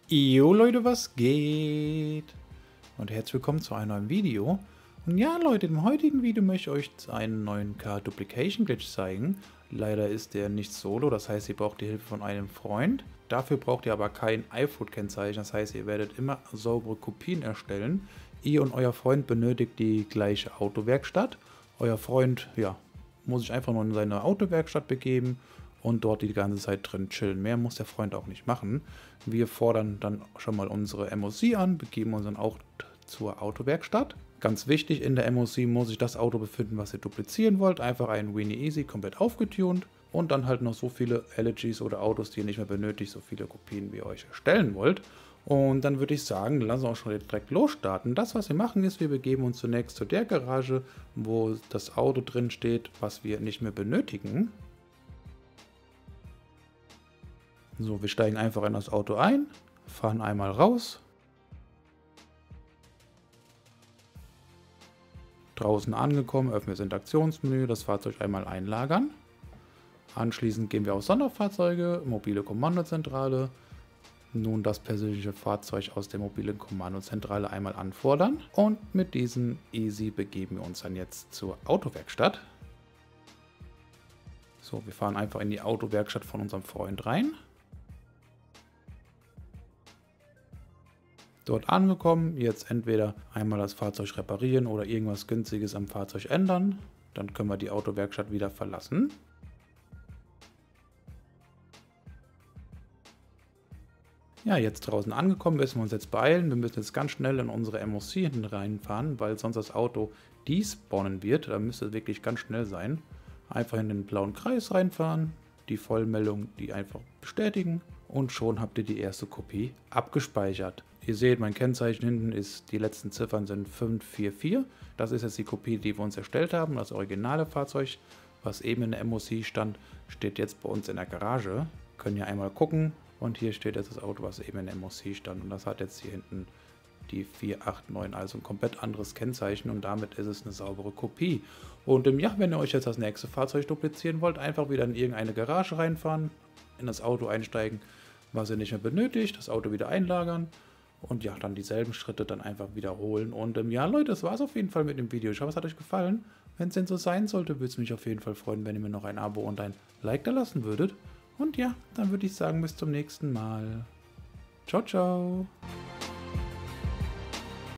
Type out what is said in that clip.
Jo Leute, was geht? Und herzlich willkommen zu einem neuen Video. Und ja Leute, im heutigen Video möchte ich euch einen neuen Card Duplication Glitch zeigen. Leider ist der nicht solo, das heißt ihr braucht die Hilfe von einem Freund. Dafür braucht ihr aber kein iFood-Kennzeichen, das heißt ihr werdet immer saubere Kopien erstellen. Ihr und euer Freund benötigt die gleiche Autowerkstatt. Euer Freund, ja, muss sich einfach nur in seine Autowerkstatt begeben und dort die ganze Zeit drin chillen. Mehr muss der Freund auch nicht machen. Wir fordern dann schon mal unsere MOC an, begeben uns dann auch zur Autowerkstatt. Ganz wichtig, in der MOC muss sich das Auto befinden, was ihr duplizieren wollt. Einfach ein Weenie Easy, komplett aufgetunt. Und dann halt noch so viele Elegies oder Autos, die ihr nicht mehr benötigt, so viele Kopien, wie ihr euch erstellen wollt. Und dann würde ich sagen, lassen wir auch schon direkt losstarten. Das, was wir machen, ist, wir begeben uns zunächst zu der Garage, wo das Auto drin steht, was wir nicht mehr benötigen. So, wir steigen einfach in das Auto ein, fahren einmal raus. Draußen angekommen, öffnen das Interaktionsmenü, das Fahrzeug einmal einlagern. Anschließend gehen wir auf Sonderfahrzeuge, mobile Kommandozentrale. Nun das persönliche Fahrzeug aus der mobilen Kommandozentrale einmal anfordern. Und mit diesem Easy begeben wir uns dann jetzt zur Autowerkstatt. So, wir fahren einfach in die Autowerkstatt von unserem Freund rein. Dort angekommen, jetzt entweder einmal das Fahrzeug reparieren oder irgendwas Günstiges am Fahrzeug ändern. Dann können wir die Autowerkstatt wieder verlassen. Ja, jetzt draußen angekommen, müssen wir uns jetzt beeilen. Wir müssen jetzt ganz schnell in unsere MOC hinten reinfahren, weil sonst das Auto despawnen wird. Da müsste es wirklich ganz schnell sein. Einfach in den blauen Kreis reinfahren, die Vollmeldung, die einfach bestätigen und schon habt ihr die erste Kopie abgespeichert. Ihr seht, mein Kennzeichen hinten ist, die letzten Ziffern sind 544. Das ist jetzt die Kopie, die wir uns erstellt haben. Das originale Fahrzeug, was eben in der MOC stand, steht jetzt bei uns in der Garage. Können hier einmal gucken und hier steht jetzt das Auto, was eben in der MOC stand. Und das hat jetzt hier hinten die 489, also ein komplett anderes Kennzeichen und damit ist es eine saubere Kopie. Und ja, wenn ihr euch jetzt das nächste Fahrzeug duplizieren wollt, einfach wieder in irgendeine Garage reinfahren, in das Auto einsteigen, was ihr nicht mehr benötigt, das Auto wieder einlagern und ja, dann dieselben Schritte dann einfach wiederholen. Und ja Leute, das war es auf jeden Fall mit dem Video. Ich hoffe, es hat euch gefallen. Wenn es denn so sein sollte, würde es mich auf jeden Fall freuen, wenn ihr mir noch ein Abo und ein Like da lassen würdet. Und ja, dann würde ich sagen, bis zum nächsten Mal. Ciao, ciao.